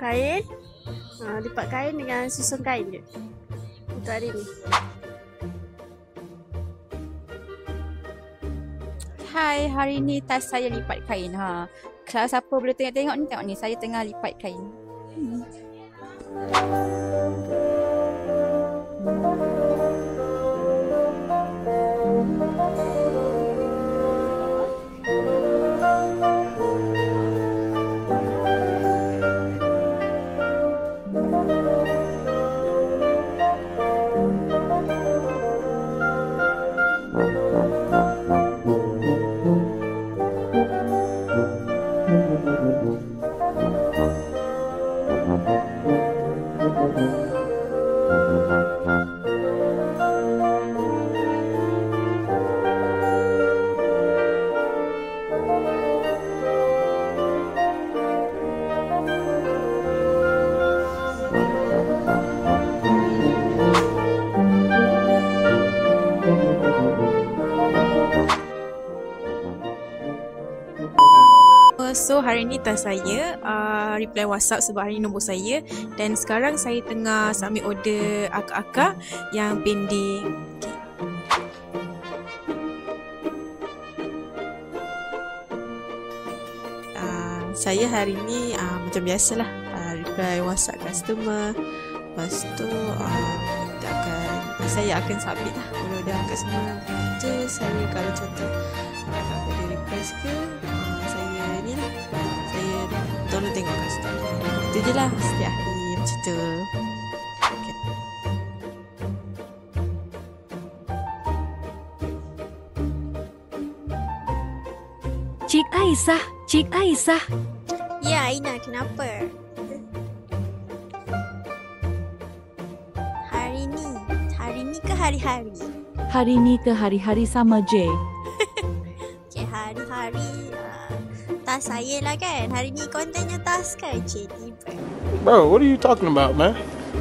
kain. Lipat kain dengan susun kain je untuk hari ni. Hai, hari ni tas saya lipat kain. Kalau siapa boleh tengok ni, saya tengah lipat kain. So hari ni tas saya reply WhatsApp sebab hari ni nombor saya. Dan sekarang saya tengah submit order akak-akak yang pending. Saya hari ni macam biasalah reply WhatsApp customer. Lepas tu saya akan submit lah order akak semua. Saya kalau contoh ada request ke, saya ni lah, saya tolong tengok customer. Itu je lah setiap hari macam tu. Cik Aisyah. Ya, Aina, kenapa? Hari ni ke hari-hari? Hari ni ke hari-hari sama je. Okay, hari-hari tas saya lah kan. Hari ni kontennya tas kan, Cik Tiba. Bro, what are you talking about, man?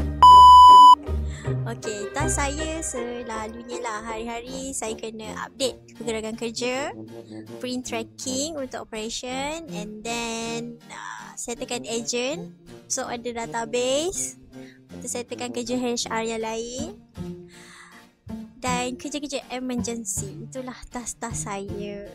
Okay, tas saya selalunya lah hari-hari saya kena update pergerakan kerja, print tracking untuk operation, and then saya tekan agent, so ada database, lepas saya tekan kerja HR yang lain, dan kerja-kerja emergency. Itulah tas-tas saya.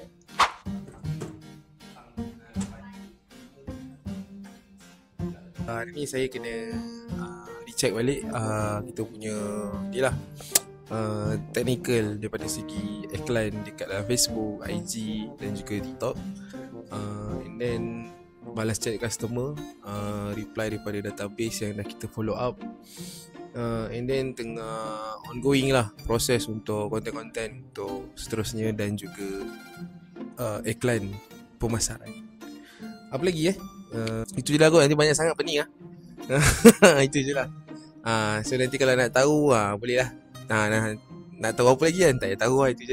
Hari ni saya kena check balik kita punya ni lah, technical daripada segi iklan dekat dalam Facebook, IG dan juga TikTok, and then balas chat customer, reply daripada database yang dah kita follow up, and then tengah ongoing lah proses untuk konten-konten untuk seterusnya dan juga iklan pemasaran. Apa lagi itu je lah kot, nanti banyak sangat pening itu je lah. So nanti kalau nak tahu boleh lah. Nak tahu apa lagi kan, tak payah tahu lah, itu je.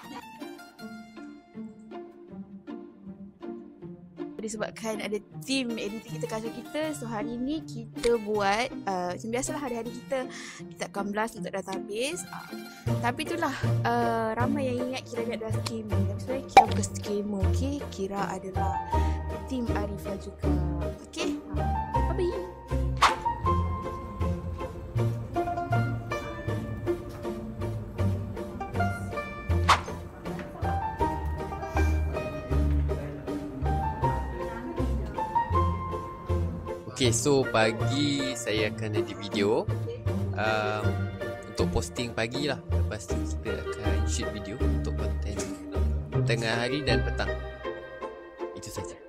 Disebabkan ada team editing kita kasut kita, so hari ni kita buat macam biasalah hari-hari kita akan blast untuk database. Tapi itulah ramai yang ingat kira ni adalah scammer, tapi sebenarnya kira bukan scammer, okay? Kira adalah team Arifah juga, okay? Bye-bye. Okay, so pagi saya akan edit video untuk posting pagi lah. Lepas tu kita akan shoot video untuk konten tengah hari dan petang. Itu saja.